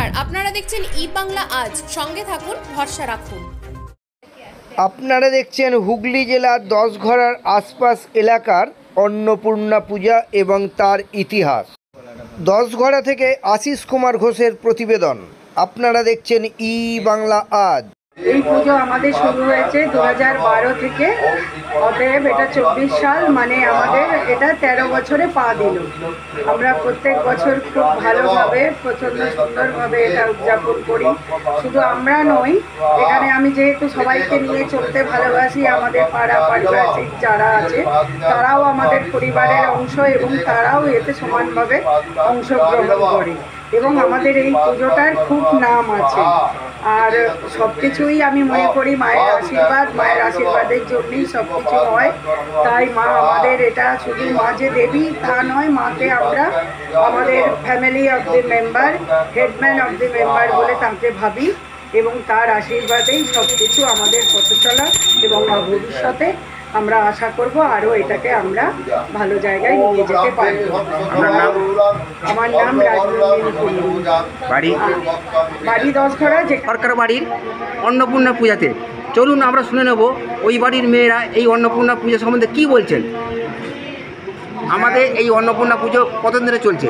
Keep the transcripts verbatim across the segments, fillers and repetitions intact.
নমস্কার, আপনারা দেখছেন ই বাংলা আজ। সঙ্গে থাকুন, ভরসা রাখুন। আপনারা দেখছেন হুগলি জেলার দশঘড়ার আশপাশ এলাকার অন্নপূর্ণা পূজা এবং তার ইতিহাস। দশঘড়া থেকে আশিস কুমার ঘোষের প্রতিবেদন। আপনারা দেখছেন ই বাংলা আজ। এই পুজো আমাদের শুরু হয়েছে দু হাজার বারো থেকে, অতএব এটা চব্বিশ সাল, মানে আমাদের এটা তেরো বছরে পা দিল। আমরা প্রত্যেক বছর খুব ভালোভাবে প্রচণ্ড সুন্দরভাবে এটা উদযাপন করি। শুধু আমরা নই, এখানে আমি যেহেতু সবাইকে নিয়ে চলতে ভালোবাসি, আমাদের পাড়া পারিবারিক যারা আছে তারাও আমাদের পরিবারের অংশ এবং তারাও এতে সমানভাবে অংশগ্রহণ করে এবং আমাদের এই পুজোটার খুব নাম আছে। আর সব কিছুই আমি মনে করি মায়ের আশীর্বাদ, মায়ের আশীর্বাদের জন্যই সব কিছু হয়। তাই মা আমাদের, এটা শুধু মা যে দেবী তা নয়, মাকে আমরা আমাদের family of the member, headman of the member বলে তাকে ভাবি এবং তার আশীর্বাদেই সব কিছু আমাদের পথ চলা এবং ভবিষ্যতে আমরা আশা করব আরও এটাকে আমরা ভালো জায়গায় নিয়ে যেতে পারব। আমার নাম রাজনন্দিনী। বাড়ি বাড়ি দশঘড়া। যে সরকার বাড়ির অন্নপূর্ণা পূজাতে চলুন আমরা শুনে নেব ওই বাড়ির মেয়েরা এই অন্নপূর্ণা পূজা সম্বন্ধে কি বলছেন। আমাদের এই অন্নপূর্ণা পুজো কতদিন ধরে চলছে?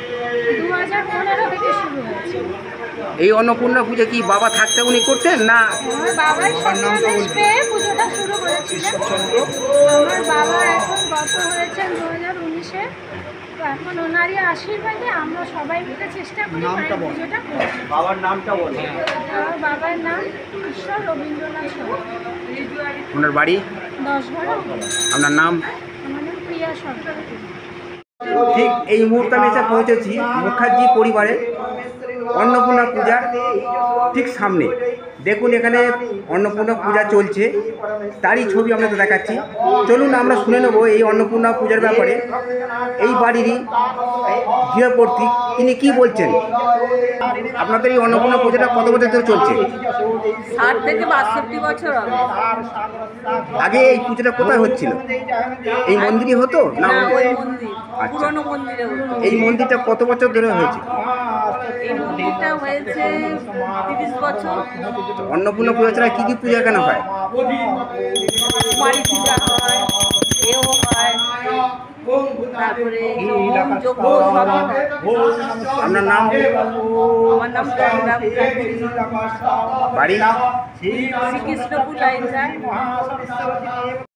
এই অন্নপূর্ণা পুজো কি বাবা থাকতে উনি করতেন না? বাবাই সন্ন্যাস পেয়ে পুজোটা শুরু করেছিলেন। আমার বাবা এখন গত হয়েছেন দু হাজার উনিশে। তো এখন ওনারই আশীর্বাদে আমরা সবাই মিলে চেষ্টা করি মায়ের পুজোটা করতে। বাবার নামটা বলুন। আমার বাবার নাম ঈশ্বর রবীন্দ্রনাথ সরকার। ওনার বাড়ি দশঘড়া। আপনার নাম? আমার নাম প্রিয়া সরকার। ঠিক এই মুহূর্তে আমি এসে পৌঁছেছি মুখার্জি পরিবারের অন্নপূর্ণা পূজার ঠিক সামনে। দেখুন এখানে অন্নপূর্ণা পূজা চলছে, তারই ছবি আপনাদের দেখাচ্ছি। চলুন আমরা শুনে নেব এই অন্নপূর্ণা পূজার ব্যাপারে এই বাড়িরই গৃহকর্ত্রী তিনি কি বলছেন। আপনাদের এই অন্নপূর্ণা পূজাটা কত বছর ধরে চলছে? ষাট থেকে বাষট্টি বছর হবে। আগে এই পুজোটা কোথায় হচ্ছিল? এই মন্দিরে হতো না? ওই মন্দির আচ্ছা, পুরনো মন্দিরে হতো। এই মন্দিরটা কত বছর ধরে হয়েছে? এই মন্দিরটা হয়েছে তিরিশ বছর। অন্নপূর্ণা পূজা ছাড়া কী কী পূজা এখানে হয়? কুমারী পূজা হয়, এও হয়, তারপরে হোম যজ্ঞ সব হয়। আপনার নাম? আমার নাম গঙ্গা মুখার্জি। বাড়ি? শ্রীকৃষ্ণপুর লাইন যায়।